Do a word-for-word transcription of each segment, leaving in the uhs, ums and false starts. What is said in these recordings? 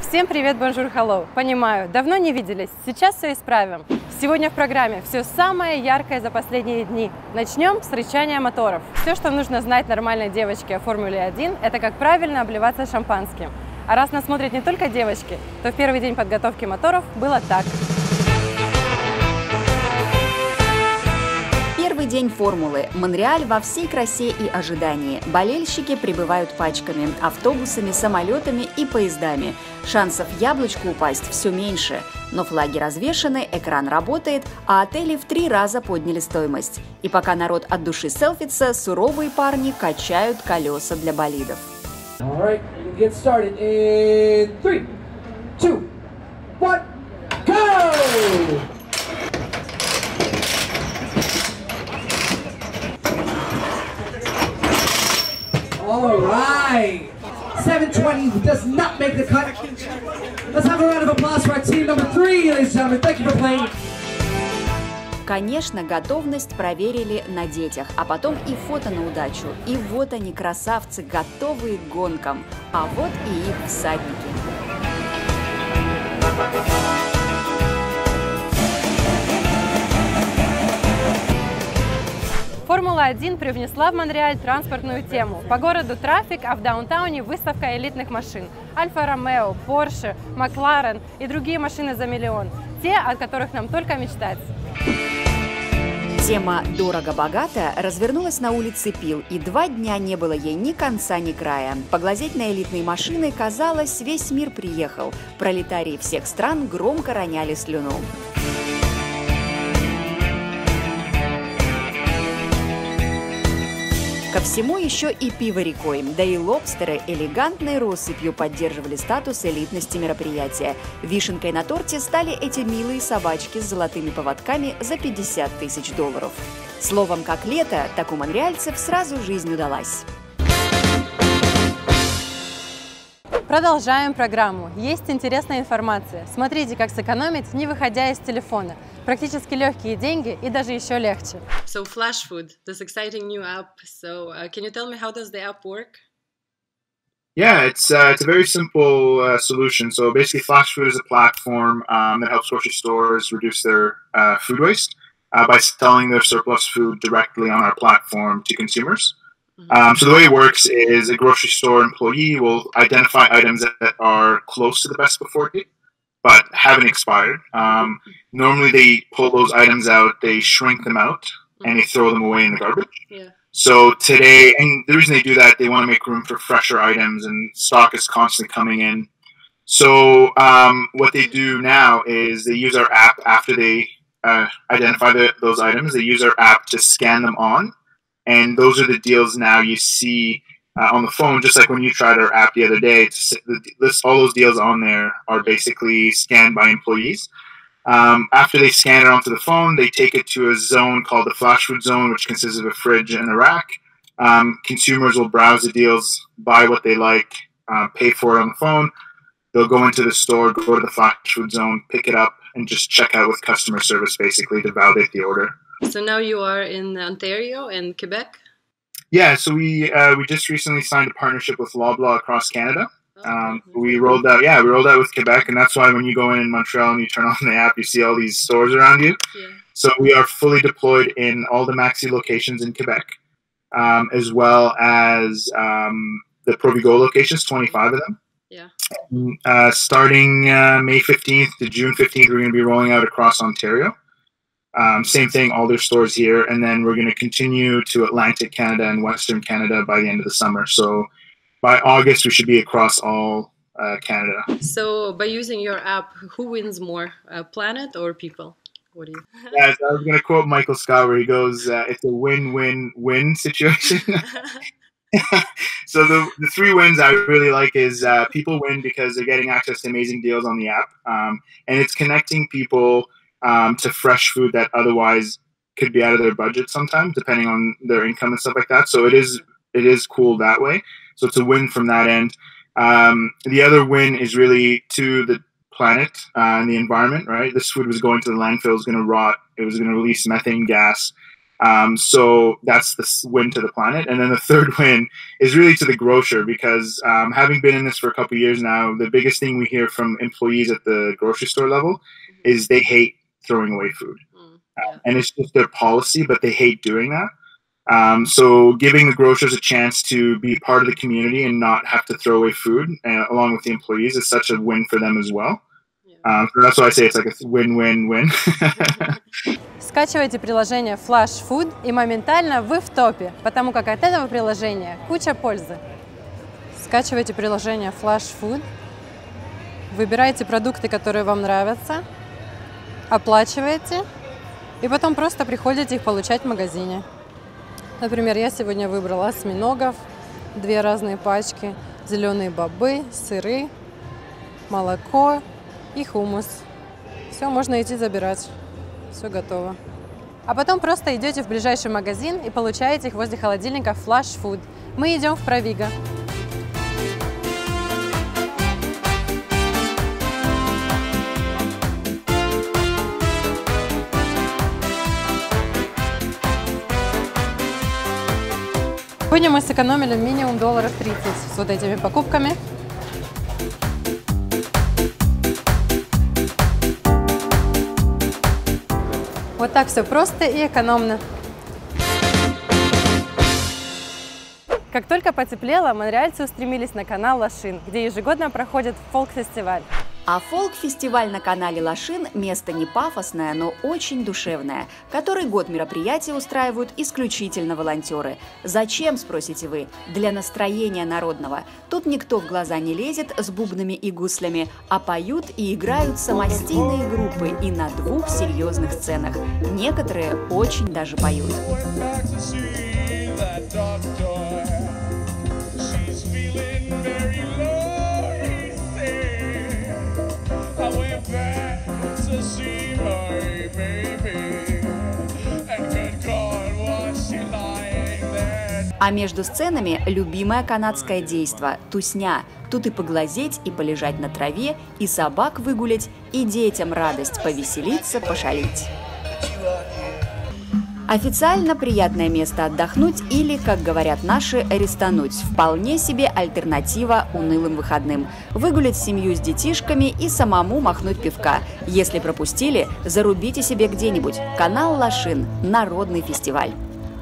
Всем привет, бонжур, hello. Понимаю, давно не виделись, сейчас все исправим. Сегодня в программе все самое яркое за последние дни. Начнем с рычания моторов. Все, что нужно знать нормальной девочке о Формуле один, это как правильно обливаться шампанским. А раз нас смотрят не только девочки, то в первый день подготовки моторов было так. Первый день формулы. Монреаль во всей красе и ожидании. Болельщики прибывают пачками, автобусами, самолетами и поездами. Шансов яблочку упасть все меньше. Но флаги развешаны, экран работает, а отели в три раза подняли стоимость. И пока народ от души селфится, суровые парни качают колеса для болидов. All right, seven twenty does not make the cut. Let's have a round of applause for our team number three, ladies and gentlemen. Thank you for playing. Конечно, готовность проверили на детях, а потом и фото на удачу. И вот они, красавцы, готовые к гонкам. А вот и их всадники. Формула один привнесла в Монреаль транспортную тему. По городу трафик, а в даунтауне выставка элитных машин. Альфа-Ромео, Порше, Макларен и другие машины за миллион. Те, о которых нам только мечтать. Тема «Дорого-богато» развернулась на улице Пил, и два дня не было ей ни конца, ни края. Поглазеть на элитные машины, казалось, весь мир приехал. Пролетарии всех стран громко роняли слюну. Ко всему еще и пиво рекой, да и лобстеры элегантной россыпью поддерживали статус элитности мероприятия. Вишенкой на торте стали эти милые собачки с золотыми поводками за пятьдесят тысяч долларов. Словом, как лето, так у монреальцев сразу жизнь удалась. Продолжаем программу. Есть интересная информация. Смотрите, как сэкономить, не выходя из телефона. Практически легкие деньги и даже еще легче. So Flashfood, this exciting new app. So uh, can you tell me how does the app work? Yeah, it's uh, it's a very simple uh, solution. So basically, Flashfood is a platform um, that helps grocery stores reduce their uh, food waste uh, by selling their surplus food directly on our platform to consumers. Um, so the way it works is a grocery store employee will identify items that, that are close to the best before date, but haven't expired. Um, normally they pull those items out, they shrink them out, and they throw them away in the garbage. Yeah. So today, and the reason they do that, they want to make room for fresher items, and stock is constantly coming in. So um, what they do now is they use our app after they uh, identify the, those items. They use our app to scan them on. And those are the deals now you see uh, on the phone, just like when you tried our app the other day. It's, this, all those deals on there are basically scanned by employees. Um, after they scan it onto the phone, they take it to a zone called the Flashfood Zone, which consists of a fridge and a rack. Um, consumers will browse the deals, buy what they like, uh, pay for it on the phone. They'll go into the store, go to the Flashfood Zone, pick it up, and just check out with customer service, basically, to validate the order. So now you are in Ontario and Quebec? Yeah, so we uh, we just recently signed a partnership with Loblaw across Canada. Um, we rolled out, yeah, we rolled out with Quebec, and that's why when you go in in Montreal and you turn on the app, you see all these stores around you. Yeah. So we are fully deployed in all the Maxi locations in Quebec, um, as well as um, the Provigo locations, twenty-five of them. Yeah. Uh, starting uh, May fifteenth to June fifteenth, we're going to be rolling out across Ontario. Um, same thing, all their stores here, and then we're going to continue to Atlantic Canada and Western Canada by the end of the summer. So by August, we should be across all uh, Canada. So by using your app, who wins more, uh, planet or people? What do you? Yeah, so I was going to quote Michael Scott where he goes, uh, "It's a win-win-win situation." So the, the three wins I really like is uh, people win because they're getting access to amazing deals on the app, um, and it's connecting people Um, to fresh food that otherwise could be out of their budget sometimes, depending on their income and stuff like that. So it is it is cool that way. So it's a win from that end. Um, the other win is really to the planet uh, and the environment, right? This food was going to the landfill, it was going to rot, it was going to release methane gas. Um, so that's the win to the planet. And then the third win is really to the grocer, because um, having been in this for a couple of years now, the biggest thing we hear from employees at the grocery store level is they hate throwing away food. Mm, yeah. uh, and it's just their policy, but they hate doing that. Um, so giving the grocers a chance to be part of the community and not have to throw away food uh, along with the employees is such a win for them as well. Yeah. Um, so that's why I say it's like a win-win-win. Скачивайте приложение Flash Food, и моментально вы в топе, потому как от этого приложения куча пользы. Скачивайте приложение Flash Food, выбирайте продукты, которые вам нравятся, оплачиваете, и потом просто приходите их получать в магазине. Например, я сегодня выбрала осьминогов, две разные пачки, зеленые бобы, сыры, молоко и хумус. Все, можно идти забирать. Все готово. А потом просто идете в ближайший магазин и получаете их возле холодильника Flash Food. Мы идем в Провиго. Сегодня мы сэкономили минимум долларов тридцать с вот этими покупками. Вот так все просто и экономно. Как только потеплело, монреальцы устремились на канал Лашин, где ежегодно проходит фолк-фестиваль. А фолк-фестиваль на канале Лашин – место не пафосное, но очень душевное. Который год мероприятия устраивают исключительно волонтеры. Зачем, спросите вы? Для настроения народного. Тут никто в глаза не лезет с бубнами и гуслями, а поют и играют самостийные группы и на двух серьезных сценах. Некоторые очень даже поют. А между сценами любимое канадское действо – тусня. Тут и поглазеть, и полежать на траве, и собак выгулять, и детям радость повеселиться, пошалить. Официально приятное место отдохнуть или, как говорят наши, рестануть. Вполне себе альтернатива унылым выходным. Выгулять семью с детишками и самому махнуть пивка. Если пропустили, зарубите себе где-нибудь. Канал Лашин. Народный фестиваль.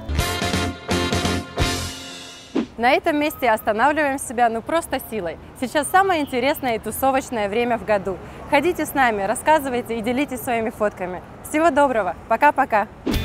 На этом месте останавливаем себя ну просто силой. Сейчас самое интересное и тусовочное время в году. Ходите с нами, рассказывайте и делитесь своими фотками. Всего доброго. Пока-пока.